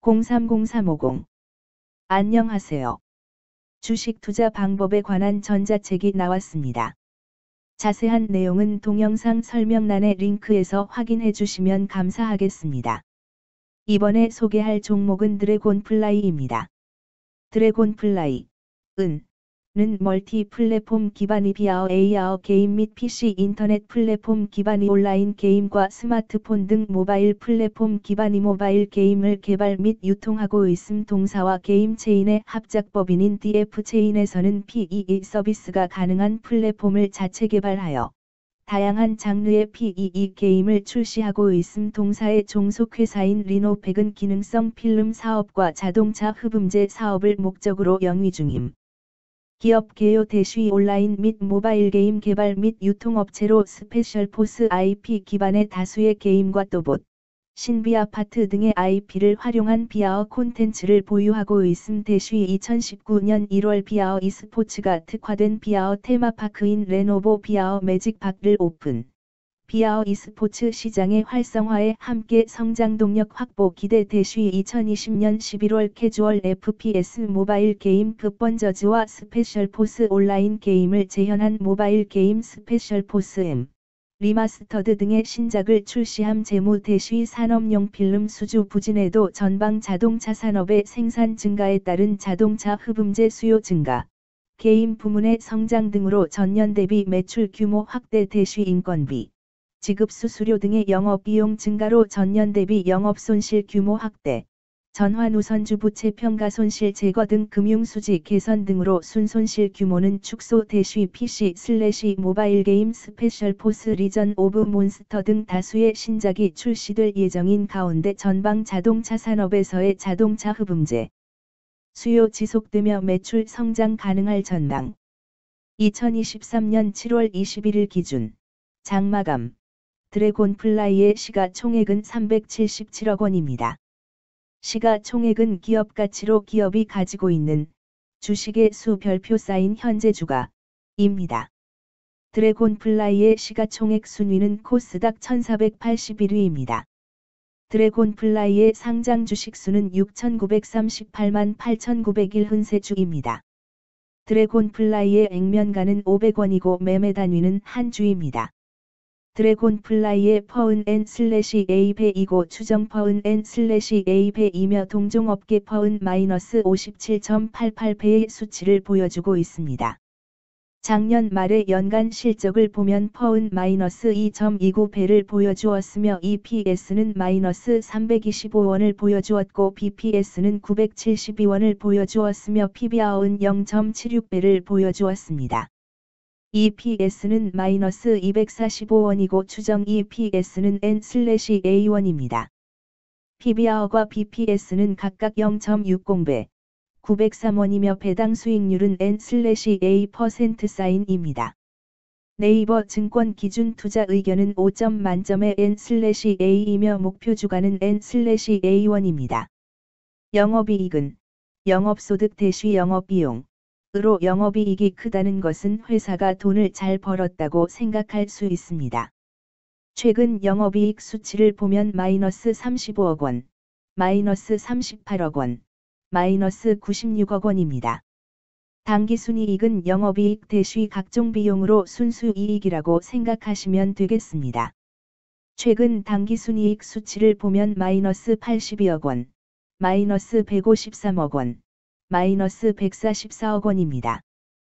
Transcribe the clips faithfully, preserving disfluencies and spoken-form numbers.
공삼공삼오공. 안녕하세요. 주식 투자 방법에 관한 전자책이 나왔습니다. 자세한 내용은 동영상 설명란의 링크에서 확인해 주시면 감사하겠습니다. 이번에 소개할 종목은 드래곤플라이입니다. 드래곤플라이, 은, 는 멀티 플랫폼 기반의 비아어 에이아어 게임 및 피씨 인터넷 플랫폼 기반의 온라인 게임과 스마트폰 등 모바일 플랫폼 기반의 모바일 게임을 개발 및 유통하고 있음. 동사와 게임 체인의 합작법인인 디에프 체인에서는 피이이 서비스가 가능한 플랫폼을 자체 개발하여 다양한 장르의 피이이 게임을 출시하고 있음. 동사의 종속회사인 리노펙은 기능성 필름 사업과 자동차 흡음재 사업을 목적으로 영위 중임. 기업 개요 대쉬 온라인 및 모바일 게임 개발 및 유통업체로 스페셜포스 아이피 기반의 다수의 게임과 또봇, 신비 아파트 등의 아이피를 활용한 비아어 콘텐츠를 보유하고 있음. 대쉬 이천십구 년 일월 비아어 e스포츠가 특화된 비아어 테마파크인 레노보 비아어 매직파크를 오픈. 비아어 e스포츠 시장의 활성화에 함께 성장 동력 확보 기대. 대쉬 이천이십 년 십일월 캐주얼 에프피에스 모바일 게임 급번저즈와 스페셜포스 온라인 게임을 재현한 모바일 게임 스페셜포스 M, 리마스터드 등의 신작을 출시함. 재무. 대쉬 산업용 필름 수주 부진에도 전방 자동차 산업의 생산 증가에 따른 자동차 흡음재 수요 증가, 게임 부문의 성장 등으로 전년 대비 매출 규모 확대. 대쉬 인건비, 지급 수수료 등의 영업비용 증가로 전년 대비 영업손실 규모 확대, 전환 우선주 부채 평가 손실 제거 등 금융수지 개선 등으로 순손실 규모는 축소. 대쉬 피씨 슬래시 모바일 게임 스페셜포스 리전 오브 몬스터 등 다수의 신작이 출시될 예정인 가운데 전방 자동차 산업에서의 자동차 흡음재 수요 지속되며 매출 성장 가능할 전망. 이천이십삼 년 칠월 이십일일 기준 장마감 드래곤플라이의 시가총액은 삼백칠십칠억 원입니다. 시가총액은 기업가치로 기업이 가지고 있는 주식의 수 별표 쌓인 현재 주가입니다. 드래곤플라이의 시가총액 순위는 코스닥 천사백팔십일 위입니다. 드래곤플라이의 상장 주식수는 육천구백삼십팔만 팔천구백일 흔세주입니다. 드래곤플라이의 액면가는 오백 원이고 매매 단위는 한 주입니다. 드래곤플라이의 퍼은 엔 슬래시 에이 백이고 추정 퍼은 엔 슬래시 에이 백이며 동종업계 퍼은 마이너스 오십칠 점 팔팔 배의 수치를 보여주고 있습니다. 작년 말의 연간 실적을 보면 퍼은 마이너스 이 점 이구 배를 보여주었으며 이피에스는 마이너스 삼백이십오 원을 보여주었고 비피에스는 구백칠십이 원을 보여주었으며 피비알은 영 점 칠육 배를 보여주었습니다. 이피에스는 마이너스 이백사십오 원이고 추정 이피에스는 엔 슬래시 에이 원입니다. 피비알과 비피에스는 각각 영 점 육공 배, 구백삼 원이며 배당 수익률은 엔 슬래시 에이 퍼센트 사인입니다. 네이버 증권 기준 투자 의견은 오 점 만점의 엔 슬래시 에이이며 목표 주가는 엔 슬래시 에이 원입니다. 영업이익은 영업소득 대쉬 영업비용 으로 영업이익이 크다는 것은 회사가 돈을 잘 벌었다고 생각할 수 있습니다. 최근 영업이익 수치를 보면 마이너스 삼십오억 원, 마이너스 삼십팔억 원, 마이너스 구십육억 원입니다. 당기순이익은 영업이익 대쉬 각종 비용으로 순수이익이라고 생각하시면 되겠습니다. 최근 당기순이익 수치를 보면 마이너스 팔십이억 원, 마이너스 백오십삼억 원, 마이너스 백사십사억 원입니다.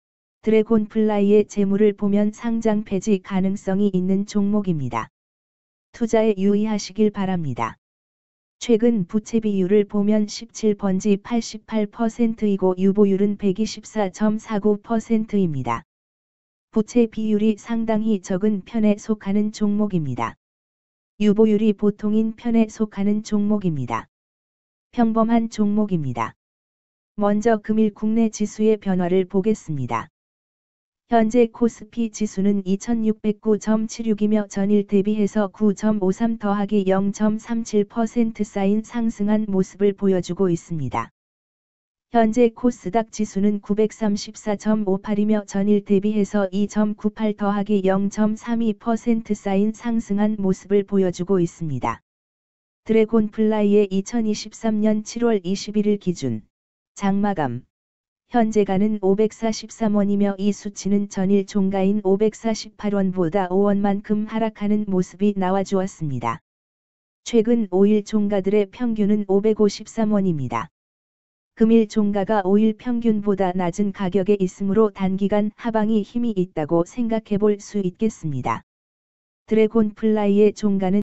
드래곤플라이의 재물을 보면 상장 폐지 가능성이 있는 종목입니다. 투자에 유의하시길 바랍니다. 최근 부채 비율을 보면 십칠 번지 팔십팔 퍼센트이고 유보율은 백이십사 점 사구 퍼센트입니다. 부채 비율이 상당히 적은 편에 속하는 종목입니다. 유보율이 보통인 편에 속하는 종목입니다. 평범한 종목입니다. 먼저 금일 국내 지수의 변화를 보겠습니다. 현재 코스피 지수는 이천육백구 점 칠육이며 전일 대비해서 구 점 오삼 더하기 영 점 삼칠 퍼센트 쌓인 상승한 모습을 보여주고 있습니다. 현재 코스닥 지수는 구백삼십사 점 오팔이며 전일 대비해서 이 점 구팔 더하기 영 점 삼이 퍼센트 쌓인 상승한 모습을 보여주고 있습니다. 드래곤플라이의 이천이십삼 년 칠월 이십일일 기준 장마감 현재가는 오백사십삼 원이며 이 수치는 전일 종가인 오백사십팔 원보다 오 원만큼 하락하는 모습이 나와주었습니다. 최근 오 일 종가들의 평균은 오백오십삼 원입니다. 금일 종가가 오 일 평균보다 낮은 가격에 있으므로 단기간 하방이 힘이 있다고 생각해 볼 수 있겠습니다. 드래곤플라이의 종가는